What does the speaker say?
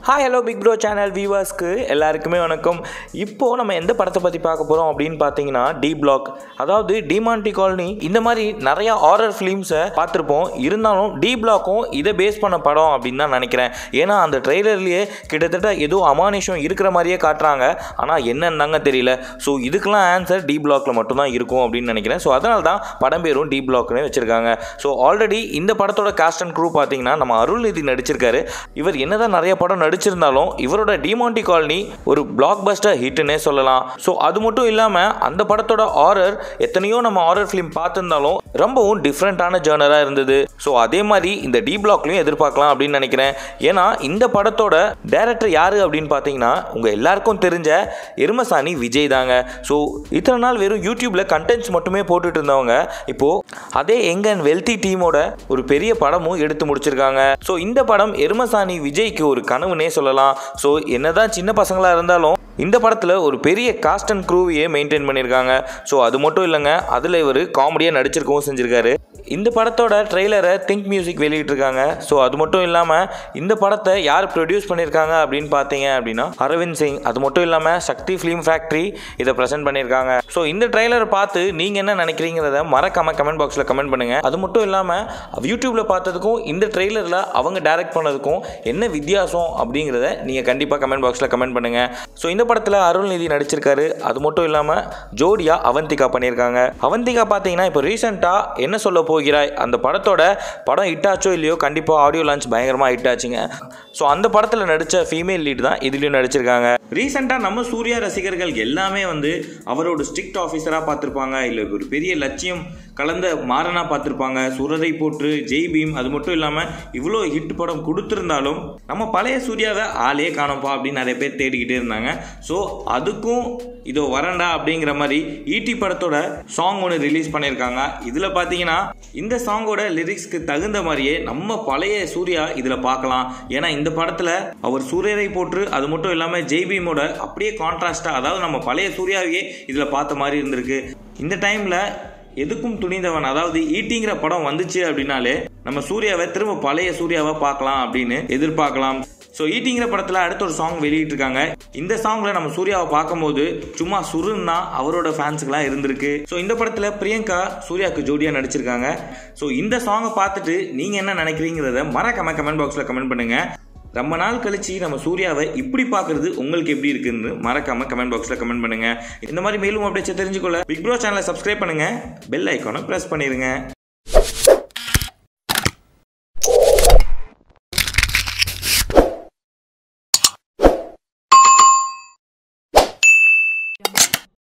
Hi hello big bro channel வியூவர்ஸ்க்கு எல்லாருக்குமே வணக்கம். இப்போது நம்ம எந்த படத்தை பற்றி பார்க்க போகிறோம் அப்படின்னு பார்த்தீங்கன்னா டி பிளாக், அதாவது டிமாண்டி காலனி. இந்த மாதிரி நிறையா ஹாரர் ஃபிலிம்ஸை பார்த்துருப்போம். இருந்தாலும் டி பிளாக்கும் இதை பேஸ் பண்ண படம் அப்படின்னு தான் நினைக்கிறேன். ஏன்னா அந்த ட்ரெய்லர்லேயே கிட்டத்தட்ட ஏதோ அமானுஷம் இருக்கிற மாதிரியே காட்டுறாங்க. ஆனால் என்னன்னாங்க தெரியல. ஸோ இதுக்கெல்லாம் ஆன்சர் டி பிளாக்கில் மட்டும்தான் இருக்கும் அப்படின்னு நினைக்கிறேன். ஸோ அதனால தான் படம் பேரும் டி பிளாக்னு வச்சுருக்காங்க. ஸோ ஆல்ரெடி இந்த படத்தோட காஸ்ட் அண்ட் க்ரூ பார்த்தீங்கன்னா நம்ம அருள்நிதி நடிச்சிருக்காரு. இவர் என்னதான் நிறைய படம் நடிச்சிருந்தாலும் இவரோட டிமாண்டி காலனி ஒரு பிளாக் பஸ்டர் ஹிட்னே சொல்லலாம். ஸோ அது மட்டும் இல்லாமல் அந்த படத்தோட ஹாரர் எத்தனையோ நம்ம ஹாரர் ஃபிலிம் பார்த்துருந்தாலும் ரொம்பவும் டிஃப்ரெண்ட்டான ஜேர்னராக இருந்தது. ஸோ அதே மாதிரி இந்த டி பிளாக்லையும் எதிர்பார்க்கலாம் அப்படின்னு நினைக்கிறேன். ஏன்னா இந்த படத்தோட டைரக்டர் யார் அப்படின்னு பார்த்தீங்கன்னா உங்கள் எல்லாருக்கும் தெரிஞ்ச எருமசாணி விஜய் தாங்க. ஸோ இத்தனை நாள் வெறும் யூடியூப்பில் கண்டென்ட்ஸ் மட்டுமே போட்டுட்டு இருந்தவங்க இப்போது அதே யங் அண்ட் வெல்தி டீமோட ஒரு பெரிய படமும் எடுத்து முடிச்சிருக்காங்க. ஸோ இந்த படம் எருமசாணி விஜய்க்கு ஒரு கனவுனே சொல்லலாம். ஸோ என்னதான் சின்ன பசங்களாக இருந்தாலும் இந்த படத்தில் ஒரு பெரிய காஸ்ட் அண்ட் க்ரூவையே மெயின்டைன் பண்ணியிருக்காங்க. ஸோ அது மட்டும் இல்லைங்க, அதில் இவர் காமெடியாக நடிச்சிருக்கவும் செஞ்சுருக்காரு. இந்த படத்தோட ட்ரெய்லரை திங்க் மியூசிக் வெளியிட்டிருக்காங்க. ஸோ அது மட்டும் இல்லாமல் இந்த படத்தை யார் ப்ரொடியூஸ் பண்ணியிருக்காங்க அப்படின்னு பார்த்தீங்க அப்படின்னா அரவிந்த் சிங். அது மட்டும் இல்லாமல் சக்தி ஃபிலிம் ஃபேக்ட்ரி இதை ப்ரெசென்ட் பண்ணியிருக்காங்க. ஸோ இந்த ட்ரெய்லரை பார்த்து நீங்கள் என்ன நினைக்கிறீங்கிறத மறக்காமல் கமெண்ட் பாக்ஸில் கமெண்ட் பண்ணுங்கள். அது மட்டும் இல்லாமல் யூடியூப்பில் பார்த்ததுக்கும் இந்த ட்ரெய்லரில் அவங்க டைரக்ட் பண்ணதுக்கும் என்ன வித்தியாசம் அப்படிங்கிறத நீங்கள் கண்டிப்பாக கமெண்ட் பாக்ஸில் கமெண்ட் பண்ணுங்கள். ஸோ இந்த படத்தில் அருள்நிதி நடிச்சிருக்காரு. அது மட்டும் இல்லாமல் ஜோடியா அவந்திகா பண்ணியிருக்காங்க. அவந்திகா பார்த்தீங்கன்னா இப்போ ரீசெண்டாக என்ன சொல்ல போகிறாய் அந்த படத்தோட படம் ஹிட்டாச்சோ இல்லையோ கண்டிப்பாக ஆடியோ லான்ச் பயங்கரமாக ஹிட் ஆச்சுங்க. ஸோ அந்த படத்தில் நடித்த ஃபீமேல் லீட் தான் இதுலேயும் நடிச்சிருக்காங்க. ரீசெண்டாக நம்ம சூர்யா ரசிகர்கள் எல்லாமே அவரோட ஸ்ட்ரிக்ட் ஆஃபீஸராக பார்த்துருப்பாங்க, இல்லை ஒரு பெரிய லட்சியம் கலந்த மாறனா பார்த்துருப்பாங்க. சுரரை போற்று, ஜெய் பீம். அது மட்டும் இல்லாமல் இவ்வளோ ஹிட் படம் கொடுத்துருந்தாலும் நம்ம பழைய சூர்யாவை ஆளே காணப்பா அப்படின்னு நிறைய பேர் தேடிக்கிட்டே இருந்தாங்க. ஸோ அதுக்கும் இதோ வரண்டா அப்படிங்கிற மாதிரி ஈட்டி படத்தோட சாங் ஒன்று ரிலீஸ் பண்ணியிருக்காங்க. இதில் பார்த்தீங்கன்னா இந்த சாங்கோட லிரிக்ஸ்க்கு தகுந்த மாதிரியே நம்ம பழைய சூர்யா இதில் பார்க்கலாம். ஏன்னா இந்த படத்தில் அவர் சூரியரை போற்று, அது மட்டும் இல்லாமல் ஜெய் பீமோட அப்படியே கான்ட்ராஸ்டாக, அதாவது நம்ம பழைய சூர்யாவையே இதில் பார்த்த மாதிரி இருந்திருக்கு. இந்த டைமில் எதுக்கும் துணிந்தவன், அதாவது ஈட்டிங்கிற படம் வந்துச்சு அப்படின்னாலே நம்ம சூர்யாவை திரும்ப பழைய சூர்யாவை பார்க்கலாம் அப்படின்னு எதிர்பார்க்கலாம். ஸோ ஈட்டிங்கிற படத்தில் அடுத்த ஒரு சாங் வெளியிட்டிருக்காங்க. இந்த சாங்கில் நம்ம சூர்யாவை பார்க்கும்போது சும்மா சுருன்னு தான் அவரோட ஃபேன்ஸுக்கெல்லாம் இருந்திருக்கு. ஸோ இந்த படத்தில் பிரியங்கா சூர்யாவுக்கு ஜோடியாக நடிச்சிருக்காங்க. ஸோ இந்த சாங்கை பார்த்துட்டு நீங்கள் என்ன நினைக்கிறீங்கிறத மறக்காம கமெண்ட் பாக்ஸில் கமெண்ட் பண்ணுங்கள். ரொம்ப நாள் கழிச்சு நம்ம சூர்யாவை இப்படி பார்க்குறது உங்களுக்கு எப்படி இருக்குன்னு மறக்காம கமெண்ட் பாக்ஸில் கமெண்ட் பண்ணுங்கள். இந்த மாதிரி மேலும் அப்டேட்ஸை தெரிஞ்சுக்கொள்ள பிக் ப்ரோ சேனலை சப்ஸ்கிரைப் பண்ணுங்கள், பெல் ஐக்கானை ப்ரெஸ் பண்ணிடுங்க.